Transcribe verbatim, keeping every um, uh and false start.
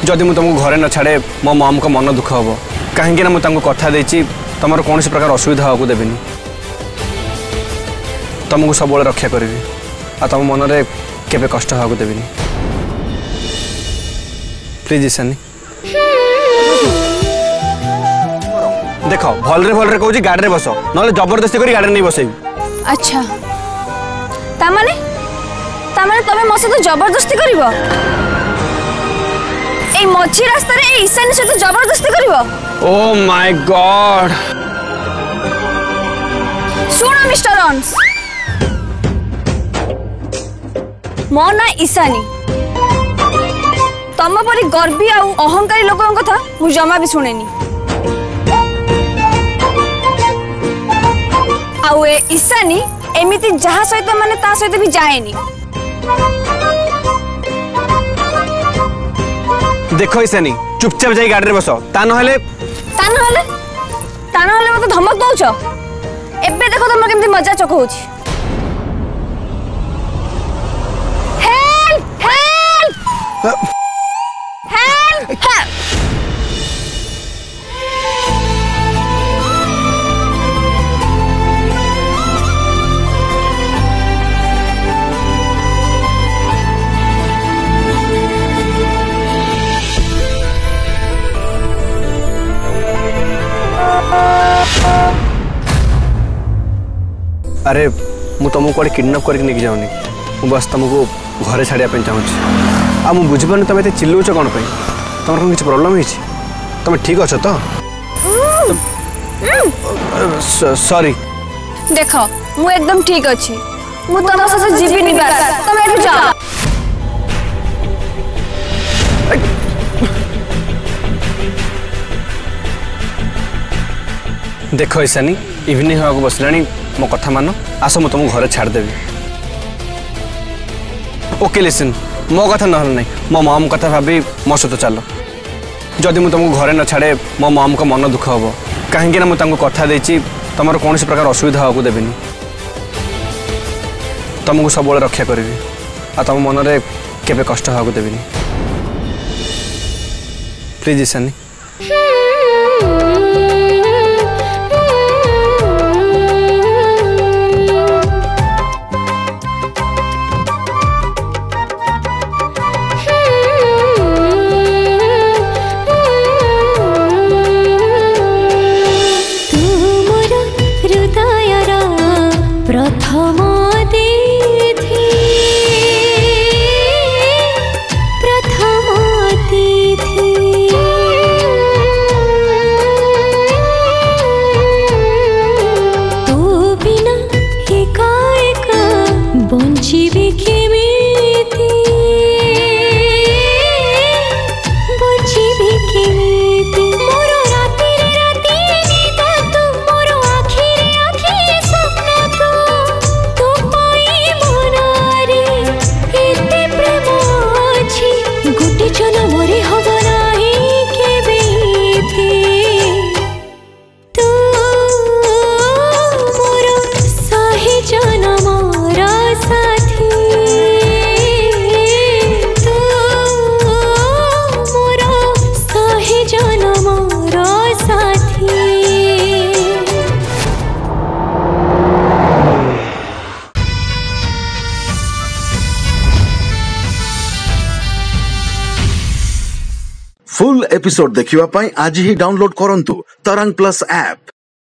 जदि मुझे तुमको घरे न छाड़े मो मम को मन दुख हम कहीं मुझे कथा देती तुम कौन प्रकार असुविधा हाँ देवी तुमको सब रक्षा करी आ तुम मन में केवे कष्ट हाँ देवी प्लीज ईशानी देख भलरे भलरे कहूँ गाड़ी में बस ना जबरदस्ती कर गाड़ी नहीं बसई। अच्छा तामाने तामाने तमे मो सहित जबरदस्ती करिवो ए मझी रास्ता रे ईशानी सहित जबरदस्ती करिवो। ओ माय गॉड सुनो मिस्टर अंश मो ना ईशानी तम परी गर्वी आ अहंकारी लोकों कथा मु जमा भी सुनेनी आउ ए ईशानी एमिति जहा सहित माने ता सहित भी जाएनी। देखो ईशानी चुपचाप जाई गाड़ी में बस ता नहले ता नहले ता नहले मते धमक दउछ एबे देखो तुम केमति मजा चक होछि। हेल्प हेल्प हेल्प हेल्प अरे मु तुमको कौन किडनैप करके नहीं जाऊनी मु बस तुमको घरे छाड़िया चाहूँगी आ मु बुझीपार तुम ये चिल्लौच कौन पर तुम कौन किसी प्रोब्लेम है तुम ठीक अच्छ तो सॉरी देख मु एकदम ठीक अच्छी मु तुम सहित जीविनी तुम एठू जाओ। देख ईशानी इवनिंग हाँ बसलानी मो कथा मान आस मु तुमको घरे छाड़देवी। ओके लिसन मो कथा ना नहीं मो मम कथा भाभी मो सहित चल जदि मुझे तुमको घरे न छाड़े मो मम को मन दुख हम कहीं मुझे कथा देती तुम कौन प्रकार असुविधा हाँ देवी तुमको सब रक्षा करी आ तुम मन में केवे कष्ट हाँ देवी प्लीज ईशानी। प्रथम अतिथि प्रथम अतिथि तू बिना एका एका बंचिबी केमिति बंचिबी केमिति मोर राति रे राति निद तू मोर आखि रे आखि सपना तू गोटे जन्म रे हब नाही केबेति तू मोर साही जन्मर साथी तू मोर साही जन्मर साथी। फुल एपिसोड देखिवा पाई आज ही डाउनलोड करंतु तरंग प्लस ऐप।